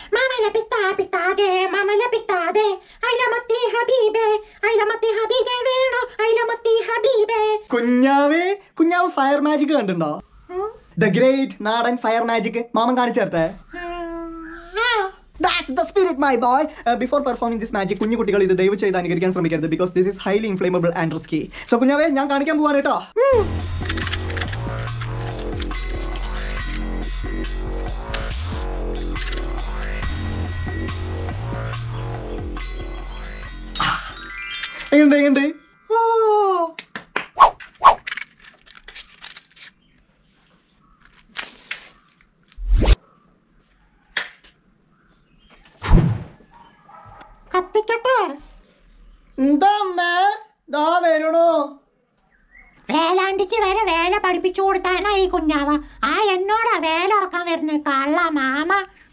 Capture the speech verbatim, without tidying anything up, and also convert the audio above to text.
Mamma la pitta pittate, mamma la pittate. Ai la matti habibe, ai la matti habibe vero, ai la matti habibe. കുഞ്ഞാവേ കുഞ്ഞാവ് fire magic കണ്ടുണ്ടോ? The great നാടൻ fire magic മാമൻ കാണിച്ചേർത്തെ. That's the spirit, my boy. Uh, before performing this magic, കുഞ്ഞു കുട്ടികൾ ഇത് ദയവ് ചെയ്ത് അനുകരിക്കാൻ ശ്രമിക്കരുത് because this is highly inflammable and risky. So കുഞ്ഞാവേ ഞാൻ കാണിക്കാൻ പോവാണ് കേട്ടോ. എങ്ങണ്ട് എങ്ങണ്ട് കത്തിക്കട്ടെ? എന്താ അമ്മേ ദാ വരണോ? വേലാണ്ടിക്ക് വരെ വേല പഠിപ്പിച്ചു കൊടുത്താനാ ഈ കുഞ്ഞാവ. ആ എന്നോടാ വേല ഉറക്കാൻ വരുന്നത് കള്ള മാമ.